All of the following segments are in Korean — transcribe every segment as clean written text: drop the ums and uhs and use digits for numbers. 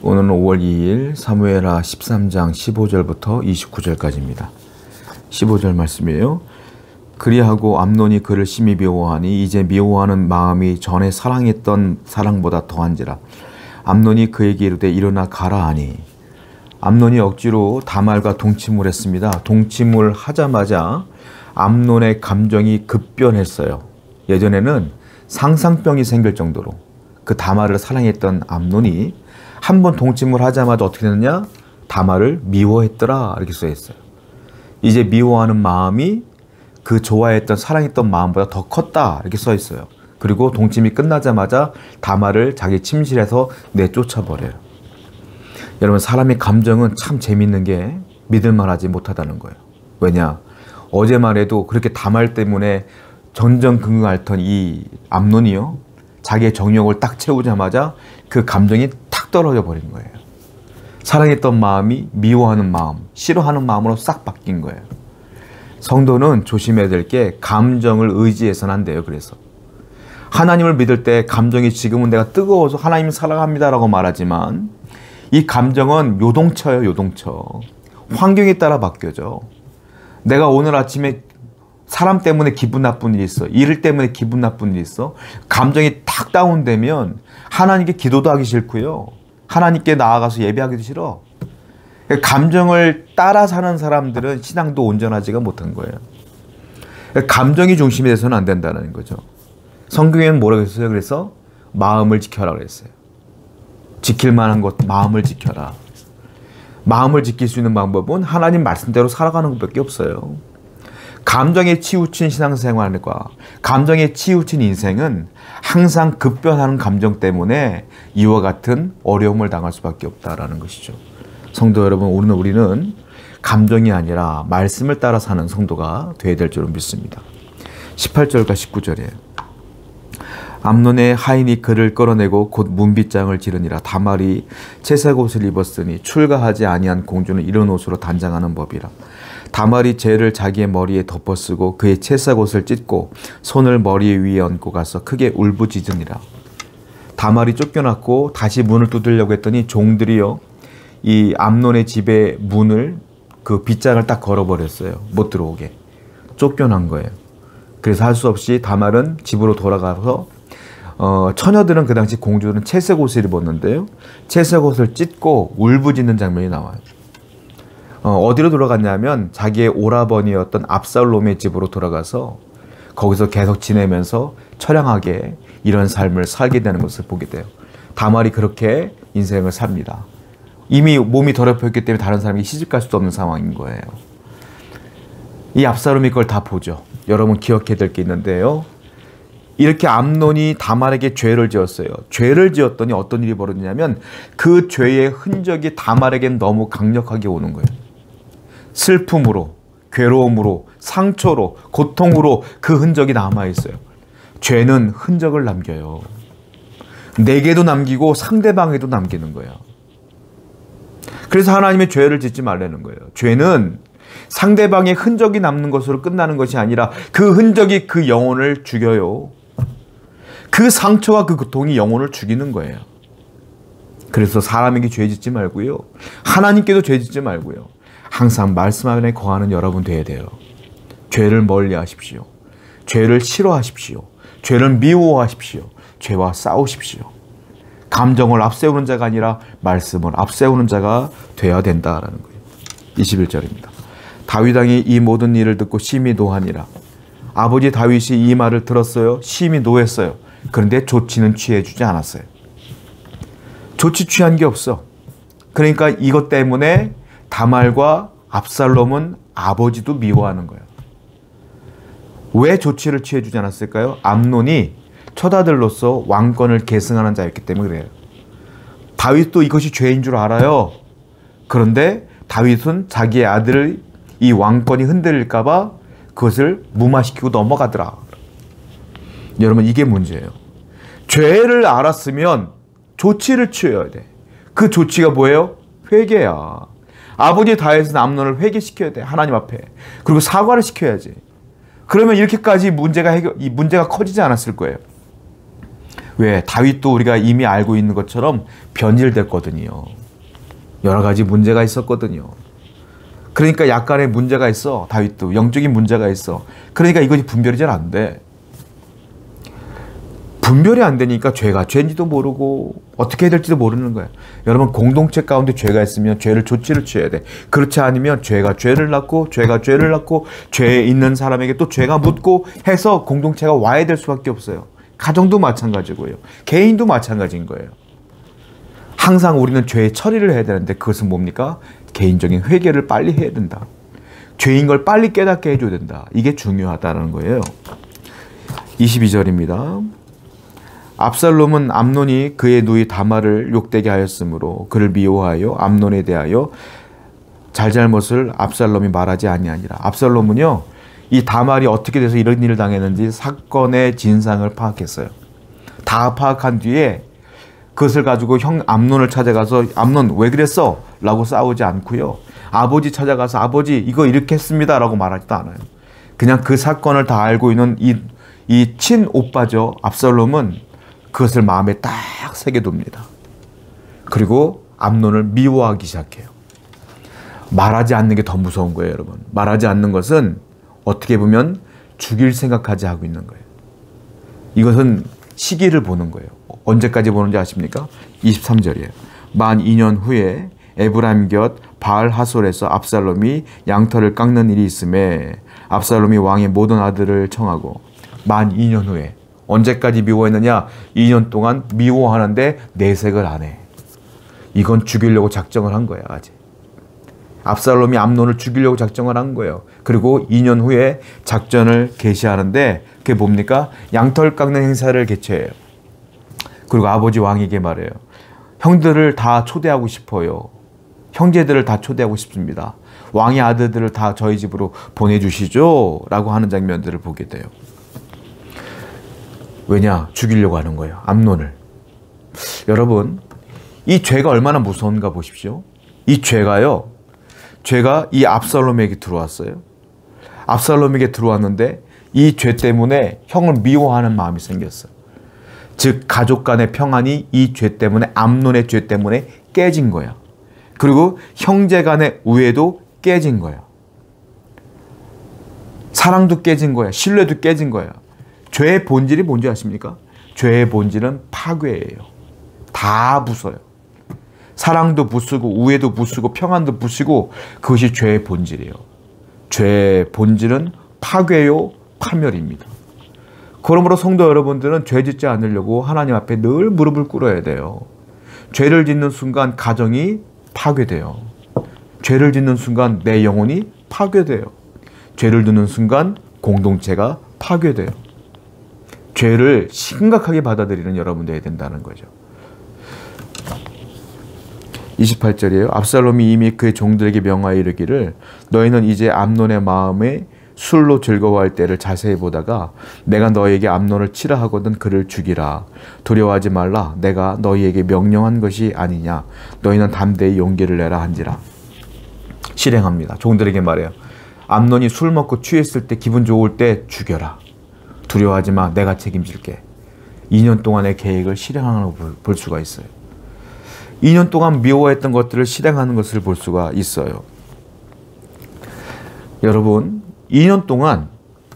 오늘은 5월 2일 사무엘하 13장 15절부터 29절까지입니다. 15절 말씀이에요. 그리하고 암논이 그를 심히 미워하니 이제 미워하는 마음이 전에 사랑했던 사랑보다 더한지라. 암논이 그에게 이르되 일어나 가라 하니, 암논이 억지로 다말과 동침을 했습니다. 동침을 하자마자 암논의 감정이 급변했어요. 예전에는 상상병이 생길 정도로 그 다말을 사랑했던 암논이 한번 동침을 하자마자 어떻게 됐느냐? 다말을 미워했더라, 이렇게 써있어요. 이제 미워하는 마음이 그 좋아했던 사랑했던 마음보다 더 컸다, 이렇게 써있어요. 그리고 동침이 끝나자마자 다말을 자기 침실에서 내쫓아버려요. 여러분, 사람의 감정은 참 재밌는 게 믿을만하지 못하다는 거예요. 왜냐? 어제만 해도 그렇게 다말 때문에 전전긍긍 앓던 이 암논이요, 자기의 정욕을 딱 채우자마자 그 감정이 탁 떨어져 버린 거예요. 사랑했던 마음이 미워하는 마음, 싫어하는 마음으로 싹 바뀐 거예요. 성도는 조심해야 될 게 감정을 의지해서는 안 돼요. 그래서 하나님을 믿을 때 감정이 지금은 내가 뜨거워서 하나님 사랑합니다 라고 말하지만 이 감정은 요동쳐요. 요동쳐. 환경에 따라 바뀌어져. 내가 오늘 아침에 사람 때문에 기분 나쁜 일이 있어, 일 때문에 기분 나쁜 일이 있어, 감정이 탁 다운되면 하나님께 기도도 하기 싫고요, 하나님께 나아가서 예배하기도 싫어. 감정을 따라 사는 사람들은 신앙도 온전하지가 못한 거예요. 감정이 중심이 돼서는 안 된다는 거죠. 성경에는 뭐라고 했어요? 그래서 마음을 지켜라 그랬어요. 지킬 만한 것, 마음을 지켜라. 마음을 지킬 수 있는 방법은 하나님 말씀대로 살아가는 것밖에 없어요. 감정에 치우친 신앙생활과 감정에 치우친 인생은 항상 급변하는 감정 때문에 이와 같은 어려움을 당할 수밖에 없다라는 것이죠. 성도 여러분, 오늘 우리는 감정이 아니라 말씀을 따라 사는 성도가 되어야 될 줄을 믿습니다. 18절과 19절이에요. 암논의 하인이 그를 끌어내고 곧 문빗장을 지르니라. 다말이 채색 옷을 입었으니 출가하지 아니한 공주는 이런 옷으로 단장하는 법이라. 다말이 재를 자기의 머리에 덮어쓰고 그의 채색 옷을 찢고 손을 머리 위에 얹고 가서 크게 울부짖으니라. 다말이 쫓겨났고 다시 문을 두드리려고 했더니 종들이요, 이 암논의 집의 문을, 그 빗장을 딱 걸어버렸어요. 못 들어오게. 쫓겨난 거예요. 그래서 할 수 없이 다말은 집으로 돌아가서 처녀들은, 그 당시 공주들은 채색 옷을 입었는데요, 채색 옷을 찢고 울부짖는 장면이 나와요. 어디로 돌아갔냐면 자기의 오라버니였던 압살롬의 집으로 돌아가서 거기서 계속 지내면서 처량하게 이런 삶을 살게 되는 것을 보게 돼요. 다말이 그렇게 인생을 삽니다. 이미 몸이 더럽혔기 때문에 다른 사람이 시집갈 수도 없는 상황인 거예요. 이 압살롬이 그걸 다 보죠. 여러분 기억해야 될 게 있는데요, 이렇게 암논이 다말에게 죄를 지었어요. 죄를 지었더니 어떤 일이 벌어지냐면 그 죄의 흔적이 다말에겐 너무 강력하게 오는 거예요. 슬픔으로, 괴로움으로, 상처로, 고통으로 그 흔적이 남아있어요. 죄는 흔적을 남겨요. 내게도 남기고 상대방에도 남기는 거예요. 그래서 하나님의 죄를 짓지 말라는 거예요. 죄는 상대방의 흔적이 남는 것으로 끝나는 것이 아니라 그 흔적이 그 영혼을 죽여요. 그 상처와 그 고통이 영혼을 죽이는 거예요. 그래서 사람에게 죄 짓지 말고요, 하나님께도 죄 짓지 말고요, 항상 말씀 안에 거하는 여러분 되어야 돼요. 죄를 멀리 하십시오. 죄를 싫어하십시오. 죄를 미워하십시오. 죄와 싸우십시오. 감정을 앞세우는 자가 아니라 말씀을 앞세우는 자가 되어야 된다라는 거예요. 21절입니다. 다윗 왕이 이 모든 일을 듣고 심히 노하니라. 아버지 다윗이 이 말을 들었어요. 심히 노했어요. 그런데 조치는 취해주지 않았어요. 조치 취한 게 없어. 그러니까 이것 때문에 다말과 압살롬은 아버지도 미워하는 거예요. 왜 조치를 취해주지 않았을까요? 암논이 처자들로서 왕권을 계승하는 자였기 때문에 그래요. 다윗도 이것이 죄인 줄 알아요. 그런데 다윗은 자기의 아들을 이 왕권이 흔들릴까 봐 그것을 무마시키고 넘어가더라. 여러분, 이게 문제예요. 죄를 알았으면 조치를 취해야 돼. 그 조치가 뭐예요? 회개야. 아버지 다윗은 암논을 회개시켜야 돼, 하나님 앞에. 그리고 사과를 시켜야지. 그러면 이렇게까지 이 문제가 커지지 않았을 거예요. 왜? 다윗도 우리가 이미 알고 있는 것처럼 변질됐거든요. 여러 가지 문제가 있었거든요. 그러니까 약간의 문제가 있어. 다윗도 영적인 문제가 있어. 그러니까 이것이 분별이 잘 안 돼. 분별이 안 되니까 죄가 죄인지도 모르고 어떻게 해야 될지도 모르는 거예요. 여러분, 공동체 가운데 죄가 있으면 죄를 조치를 취해야 돼. 그렇지 않으면 죄가 죄를 낳고 죄가 죄를 낳고 죄에 있는 사람에게 또 죄가 묻고 해서 공동체가 와야 될 수밖에 없어요. 가정도 마찬가지고요. 개인도 마찬가지인 거예요. 항상 우리는 죄의 처리를 해야 되는데 그것은 뭡니까? 개인적인 회개를 빨리 해야 된다. 죄인 걸 빨리 깨닫게 해줘야 된다. 이게 중요하다는 거예요. 22절입니다. 압살롬은 암논이 그의 누이 다말을 욕되게 하였으므로 그를 미워하여 암논에 대하여 잘잘못을 압살롬이 말하지 아니하니라. 압살롬은요, 이 다말이 어떻게 돼서 이런 일을 당했는지 사건의 진상을 파악했어요. 다 파악한 뒤에 그것을 가지고 형 암논을 찾아가서 암논 왜 그랬어? 라고 싸우지 않고요. 아버지 찾아가서 아버지 이거 이렇게 했습니다 라고 말하지도 않아요. 그냥 그 사건을 다 알고 있는 이 친오빠죠. 압살롬은 그것을 마음에 딱 새겨둡니다. 그리고 암논을 미워하기 시작해요. 말하지 않는 게 더 무서운 거예요, 여러분. 말하지 않는 것은 어떻게 보면 죽일 생각하지 하고 있는 거예요. 이것은 시기를 보는 거예요. 언제까지 보는지 아십니까? 23절이에요. 만 2년 후에 에브라임 곁 바알 하솔에서 압살롬이 양털을 깎는 일이 있음에 압살롬이 왕의 모든 아들을 청하고 만 2년 후에 언제까지 미워했느냐? 2년 동안 미워하는데 내색을 안 해. 이건 죽이려고 작정을 한 거야, 아직. 압살롬이 암논을 죽이려고 작정을 한 거예요. 그리고 2년 후에 작전을 개시하는데 그게 뭡니까? 양털 깎는 행사를 개최해요. 그리고 아버지 왕에게 말해요. 형들을 다 초대하고 싶어요. 형제들을 다 초대하고 싶습니다. 왕의 아들들을 다 저희 집으로 보내주시죠. 라고 하는 장면들을 보게 돼요. 왜냐? 죽이려고 하는 거예요. 암논을. 여러분, 이 죄가 얼마나 무서운가 보십시오. 이 죄가요. 죄가 이 압살롬에게 들어왔어요. 압살롬에게 들어왔는데 이 죄 때문에 형을 미워하는 마음이 생겼어요. 즉 가족 간의 평안이 이 죄 때문에, 암논의 죄 때문에 깨진 거야. 그리고 형제 간의 우애도 깨진 거야. 사랑도 깨진 거야. 신뢰도 깨진 거야. 죄의 본질이 뭔지 아십니까? 죄의 본질은 파괴예요. 다 부숴요. 사랑도 부수고 우애도 부수고 평안도 부수고 그것이 죄의 본질이에요. 죄의 본질은 파괴요, 파멸입니다. 그러므로 성도 여러분들은 죄 짓지 않으려고 하나님 앞에 늘 무릎을 꿇어야 돼요. 죄를 짓는 순간 가정이 파괴돼요. 죄를 짓는 순간 내 영혼이 파괴돼요. 죄를 짓는 순간 공동체가 파괴돼요. 죄를 심각하게 받아들이는 여러분들이 해야 된다는 거죠. 28절이에요. 압살롬이 이미 그의 종들에게 명하여 이르기를 너희는 이제 암논의 마음에 술로 즐거워할 때를 자세히 보다가 내가 너희에게 암논을 치라 하거든 그를 죽이라. 두려워하지 말라. 내가 너희에게 명령한 것이 아니냐. 너희는 담대히 용기를 내라 한지라. 실행합니다. 종들에게 말해요. 암논이 술 먹고 취했을 때 기분 좋을 때 죽여라. 두려워하지 마. 내가 책임질게. 2년 동안의 계획을 실행하는 걸 볼 수가 있어요. 2년 동안 미워했던 것들을 실행하는 것을 볼 수가 있어요. 여러분, 2년 동안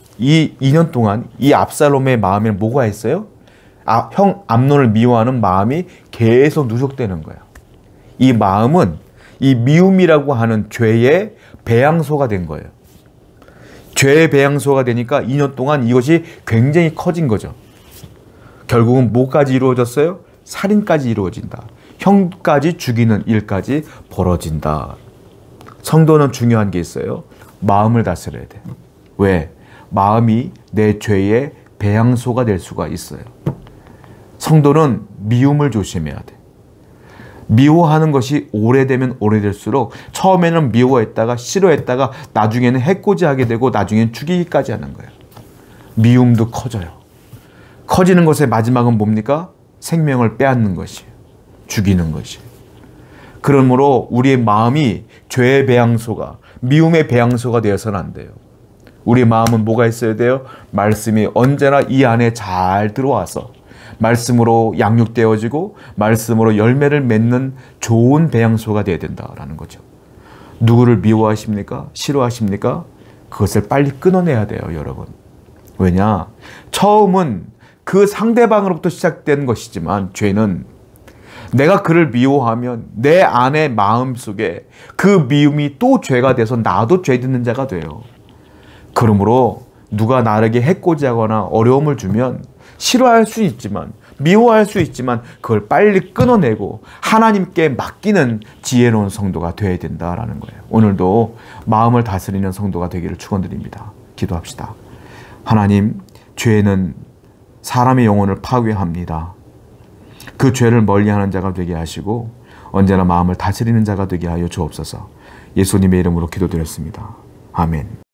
이 압살롬의 마음에는 뭐가 있어요? 형 암논을 미워하는 마음이 계속 누적되는 거예요. 이 마음은 이 미움이라고 하는 죄의 배양소가 된 거예요. 죄의 배양소가 되니까 2년 동안 이것이 굉장히 커진 거죠. 결국은 뭐까지 이루어졌어요? 살인까지 이루어진다. 형까지 죽이는 일까지 벌어진다. 성도는 중요한 게 있어요. 마음을 다스려야 돼. 왜? 마음이 내 죄의 배양소가 될 수가 있어요. 성도는 미움을 조심해야 돼. 미워하는 것이 오래되면 오래될수록 처음에는 미워했다가 싫어했다가 나중에는 해코지하게 되고 나중에는 죽이기까지 하는 거예요. 미움도 커져요. 커지는 것의 마지막은 뭡니까? 생명을 빼앗는 것이에요. 죽이는 것이에요. 그러므로 우리의 마음이 죄의 배양소가, 미움의 배양소가 되어서는 안 돼요. 우리 마음은 뭐가 있어야 돼요? 말씀이 언제나 이 안에 잘 들어와서 말씀으로 양육되어지고 말씀으로 열매를 맺는 좋은 배양소가 되어야 된다라는 거죠. 누구를 미워하십니까? 싫어하십니까? 그것을 빨리 끊어내야 돼요, 여러분. 왜냐? 처음은 그 상대방으로부터 시작된 것이지만 죄는 내가 그를 미워하면 내 안의 마음속에 그 미움이 또 죄가 돼서 나도 죄 짓는 자가 돼요. 그러므로 누가 나에게 해코지하거나 어려움을 주면 싫어할 수 있지만 미워할 수 있지만 그걸 빨리 끊어내고 하나님께 맡기는 지혜로운 성도가 되어야 된다라는 거예요. 오늘도 마음을 다스리는 성도가 되기를 축원드립니다. 기도합시다. 하나님, 죄는 사람의 영혼을 파괴합니다. 그 죄를 멀리하는 자가 되게 하시고 언제나 마음을 다스리는 자가 되게 하여 주옵소서. 예수님의 이름으로 기도드렸습니다. 아멘.